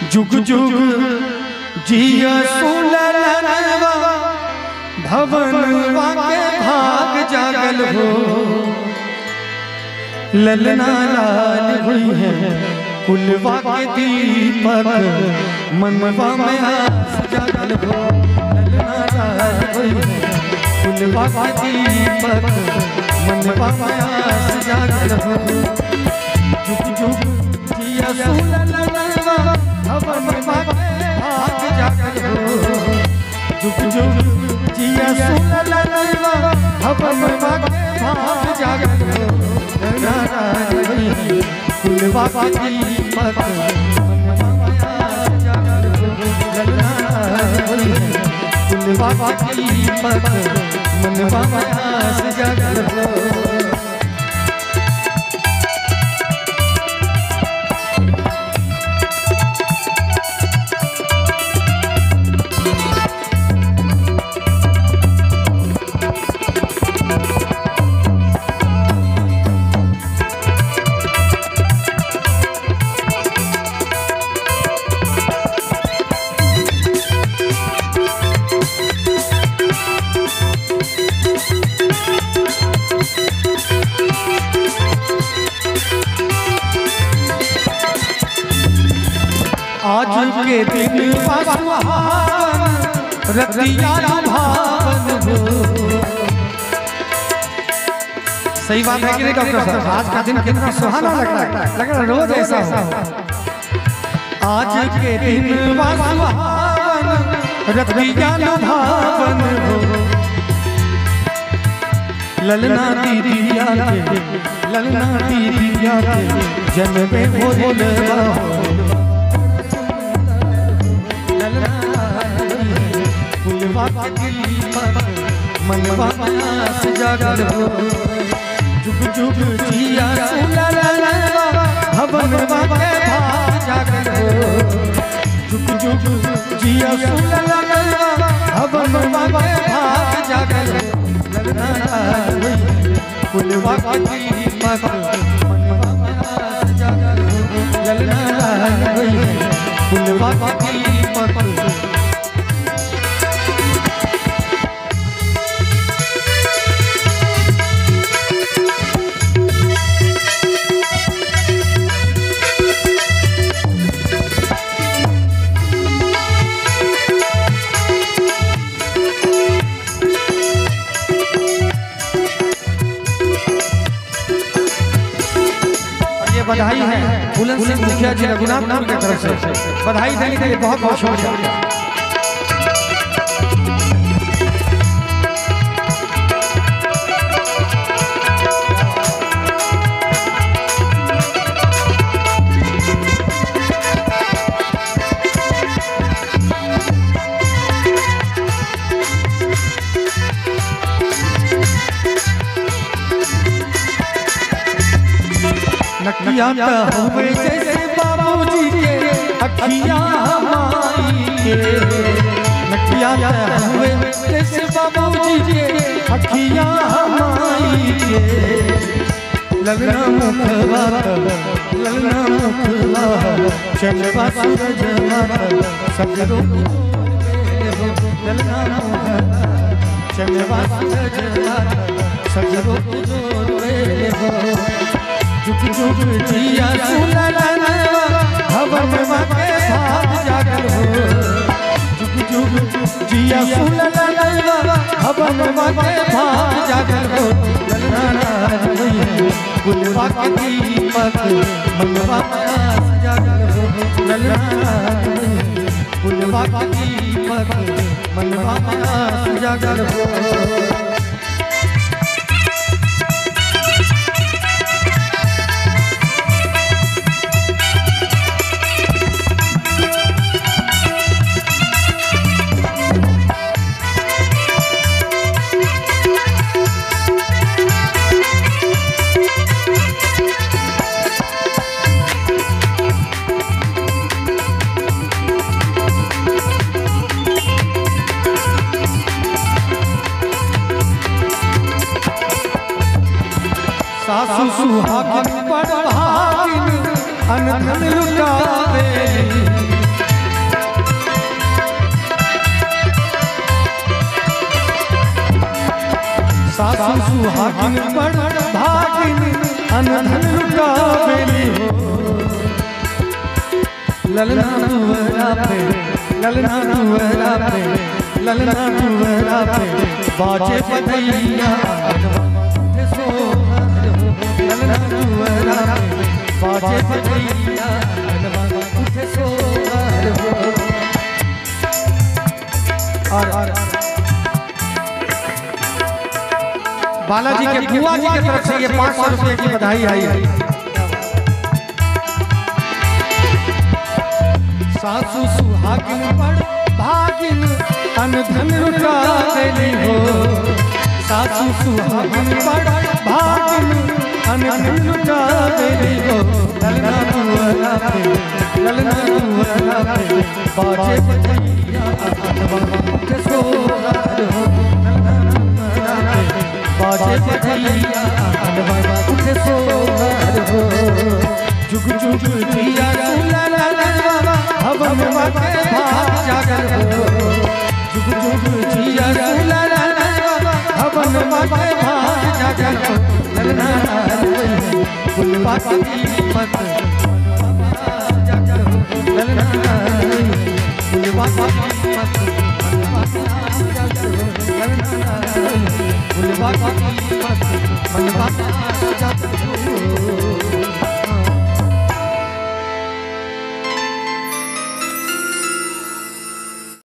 जुग जुग जिया सुललनवा भवनवा के भाग जागल हो। ललना लाल हुई है कुलवा के दीपक मनवा में आस जागल हो। ललना लाल हुई है कुलवा के दीपक मनवा में आस जागल हो। जुग जुग जिया सुललनवा भवनवा के भाग जागल हो। जुग जुग जिया सुललनवा भवनवा के भाग जागल हो। कुलवा के दीपक मनवा में आस जागल हो। कुलवा के दीपक मनवा में आस जागल हो। आज के दिन सुहावन रतिया भावन हो। सही बात है कि नहीं डॉक्टर साहब? आज का दिन कितना सुहाना लग रहा है, रोज ऐसा हो। आज के दिन सुहावन रतिया भावन हो। ललना दीदिया के जन्म में भोलवा हो। कुलवा के दीपक मनवा में आस जागल हो। जुग जुग जिया सुललनवा भवनवा के भाग जागल हो। जुग जुग जिया सुललनवा भवनवा के भाग जागल हो। कुलवा के दीपक मनवा में आस जागल हो। कुलवा के दीपक बधाई है बुलंद सिंह मुखिया जी रघुनाथपुर की तरफ से बधाई देने के लिए बहुत बहुत शुक्रिया। नकिया हुए जैसे बाबूजी के अखियां हमारी के। नकिया हुए जैसे बाबूजी के अखियां हमारी के। ललना मुखवा चंद्रमा सूरज सगरो ललना मुखवा चंद्रमा सूरज सगरो हो। जुग जुग जिया सुललनवा भवनवा के भाग जागल हो। जुग जुग जिया सुललनवा भवनवा के भाग जागल हो। कुलवा के दीपक मनवा में आस जागल हो। कुलवा के दीपक मनवा में आस जागल हो। सासु सुहागिन पर भागिन अनधन लुटावे। सुहागिन बड़ भागिन अनधन लुटावेली हो ललना दुआरा पे ललना दुआरा पे ललना दुआरा पे बाजे बधैया ललना दुआरा पे बाजे बधैया उठे सोहर हो। और बालाजी के बुआ जी की तरफ से ये 500 रुपए की बधाई आई है। सासू सुहागिन बड़ भागिन अनधन लुटावेली हो सासू सुहागिन बड़ भागिन अनधन लुटावेली हो ललना दुआरा पे ललना दुआरा पे बाजे बधैया उठे सोहर हो बाजे बधैया उठे सोहर हो जुग जुग जिया हवन बाटे भाग जागर हो जुग जुग जिया हवन बाटे भाग जागर हो ललना फुलवा की मत जागर हो ललना फुलवा की मत जागर हो ललना फुलवा की मत मनवा जागर